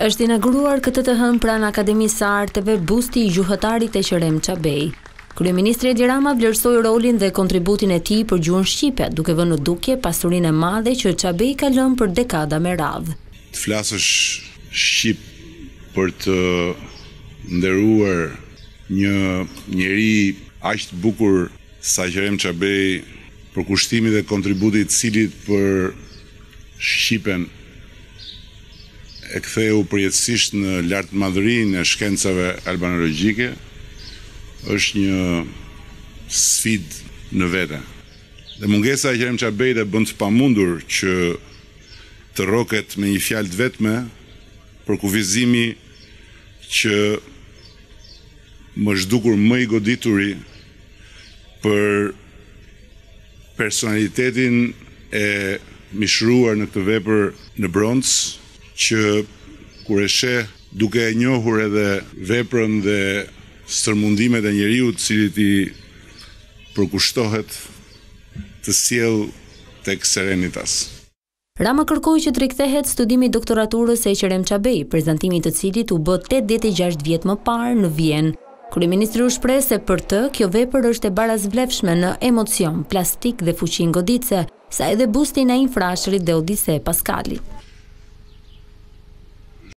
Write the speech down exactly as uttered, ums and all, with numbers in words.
Është inauguruar këtë të hënë pranë Akademisë së Arteve busti i gjuhëtarit Eqerem Çabej. Kryeministri Edi Rama vlerësoi rolin dhe kontributin e tij për gjuhën shqipe, duke vënë në dukje pasurinë e madhe që Çabej ka lënë për dekada me radhë. Të flasësh shqip për të nderuar një njeri aq të bukur sa Eqerem Çabej, për kushtimin dhe kontributit të cilit për shqipen e ktheu përjetësisht në lartmadërinë e shkencave albanologjike, është një sfidë në vete. Dhe mungesa e Eqerem Çabejt e bën të pamundur që të rroket me një fjalë të vetme për kufizimi që më zhdukur më i godituri për personalitetin e mishruar në këtë vepër në bronz, që kur e sheh duke e njohur edhe veprën dhe stërmundimet e njeriut cilit i përkushtohet, të sjell tek Serenitas. Rama kërkoi që të rikthehet studimi i doktoraturës së Eqerem Çabej, prezantimi i të cilit u bë tetëdhjetë e gjashtë vjet më parë në Vjenë. Kryeministri u shpreh se për të kjo vepër është e barazvlefshme në emocion, plastik dhe fuqi goditëse, sa edhe busti i Naim Frashërit dhe Odise Paskalit.